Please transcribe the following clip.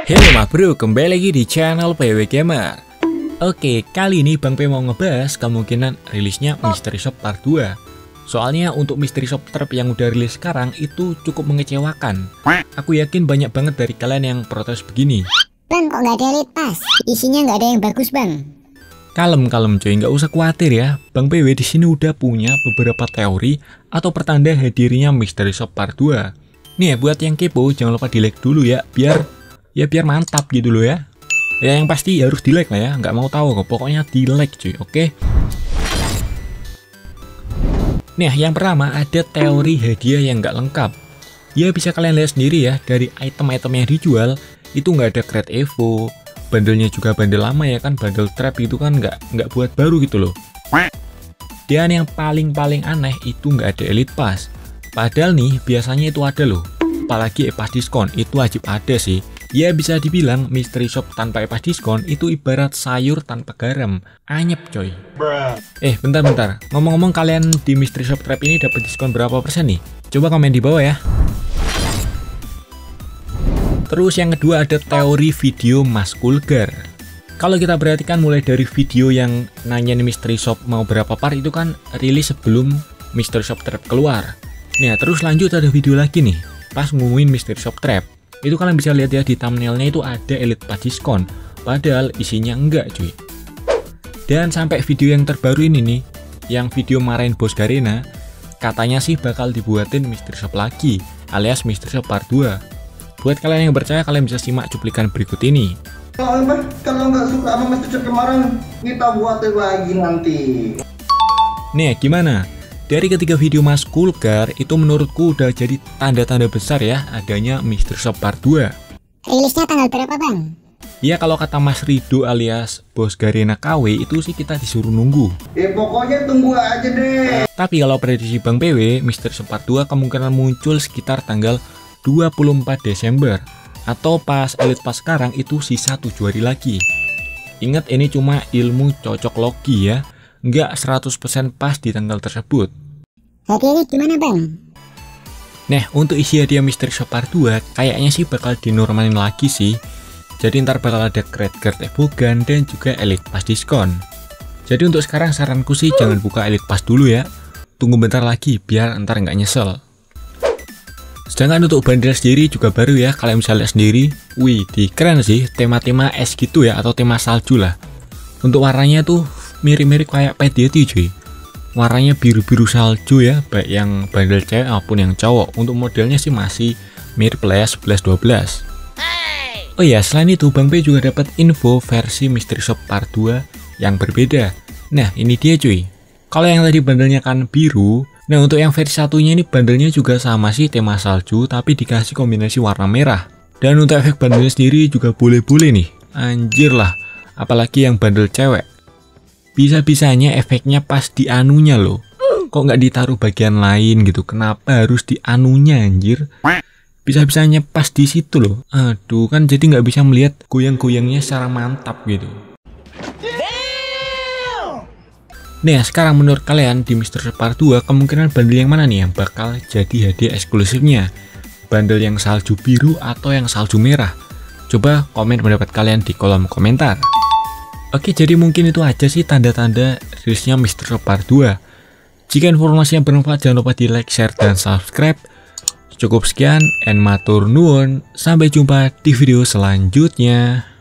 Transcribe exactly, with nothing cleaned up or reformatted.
Halo mas bro, kembali lagi di channel P W Gamer. Oke, kali ini Bang P mau ngebahas kemungkinan rilisnya Mystery Shop Part dua. Soalnya untuk Mystery Shop Trap yang udah rilis sekarang itu cukup mengecewakan. Aku yakin banyak banget dari kalian yang protes begini. Bang, kok nggak ada elite pass? Isinya nggak ada yang bagus bang. Kalem kalem coy, nggak usah khawatir ya. Bang P W di sini udah punya beberapa teori atau pertanda hadirnya Mystery Shop Part dua. Nih ya, buat yang kepo jangan lupa di like dulu ya, biar ya biar mantap gitu loh ya. Ya yang pasti harus di like lah ya, nggak mau tahu kok, pokoknya di like cuy, oke? Nih yang pertama ada teori hadiah yang nggak lengkap. Ya bisa kalian lihat sendiri ya, dari item-item yang dijual itu nggak ada crate evo, bandelnya juga bandel lama ya kan, bandel trap itu kan nggak nggak buat baru gitu loh. Dan yang paling-paling aneh itu nggak ada elite pass. Padahal nih biasanya itu ada loh, apalagi epas diskon itu wajib ada sih. Ya bisa dibilang mystery shop tanpa epas diskon itu ibarat sayur tanpa garam, anyep coy. Bruh. Eh bentar-bentar, ngomong-ngomong kalian di mystery shop trap ini dapat diskon berapa persen nih? Coba komen di bawah ya. Terus yang kedua ada teori video Mas Kulgar. Kalau kita perhatikan mulai dari video yang nanyain mystery shop mau berapa part itu kan rilis sebelum mystery shop trap keluar. Nah terus lanjut ada video lagi nih, pas ngumumin mystery shop trap. Itu kalian bisa lihat ya di thumbnailnya itu ada elite pass diskon, padahal isinya enggak cuy. Dan sampai video yang terbaru ini nih, yang video marahin bos Garena, katanya sih bakal dibuatin mystery shop lagi, alias mystery shop part dua. Buat kalian yang percaya, kalian bisa simak cuplikan berikut ini. Kalau kalau nggak suka sama mystery shop kemarin, kita buatin lagi nanti. Nih gimana? Dari ketiga video Mas Kulgar itu menurutku udah jadi tanda-tanda besar ya adanya Mystery Shop Part dua. Rilisnya tanggal berapa bang? Ya kalau kata Mas Rido alias Bos Garena K W itu sih kita disuruh nunggu. Ya pokoknya tunggu aja deh. Tapi kalau prediksi Bang P W, Mystery Shop Part dua kemungkinan muncul sekitar tanggal dua puluh empat Desember. Atau pas Elite Pass sekarang itu sisa tujuh hari lagi. Ingat ini cuma ilmu cocok logi ya, nggak seratus persen pas di tanggal tersebut. Hadiahnya gimana bang? Nah untuk isi hadiah Mystery Shop Part dua kayaknya sih bakal dinormalin lagi sih. Jadi ntar bakal ada crate guard evogan dan juga elite pass diskon. Jadi untuk sekarang saranku sih jangan buka elite pass dulu ya, tunggu bentar lagi biar ntar nggak nyesel. Sedangkan untuk bandel sendiri juga baru ya, kalian bisa lihat sendiri. Wih di keren sih, tema-tema es gitu ya, atau tema salju lah. Untuk warnanya tuh mirip-mirip kayak P D T cuy. Warnanya biru-biru salju ya, baik yang bandel cewek maupun yang cowok. Untuk modelnya sih masih mirip lah ya, sebelas dua belas. Oh ya, selain itu Bang P juga dapat info versi Mystery Shop Part dua yang berbeda. Nah ini dia cuy. Kalau yang tadi bandelnya kan biru, nah untuk yang versi satunya ini bandelnya juga sama sih, tema salju tapi dikasih kombinasi warna merah. Dan untuk efek bandelnya sendiri juga boleh-boleh nih, anjir lah, apalagi yang bandel cewek. Bisa-bisanya efeknya pas di anunya loh. Kok nggak ditaruh bagian lain gitu? Kenapa harus di anunya anjir? Bisa-bisanya pas di situ loh. Aduh kan jadi nggak bisa melihat goyang-goyangnya secara mantap gitu. Nah sekarang menurut kalian di Mystery Shop Part dua kemungkinan bandel yang mana nih yang bakal jadi hadiah eksklusifnya? Bandel yang salju biru atau yang salju merah? Coba komen pendapat kalian di kolom komentar. Oke jadi mungkin itu aja sih tanda-tanda rilisnya Mystery Shop Part dua. Jika informasinya bermanfaat jangan lupa di like, share, dan subscribe. Cukup sekian, and matur nuwun. Sampai jumpa di video selanjutnya.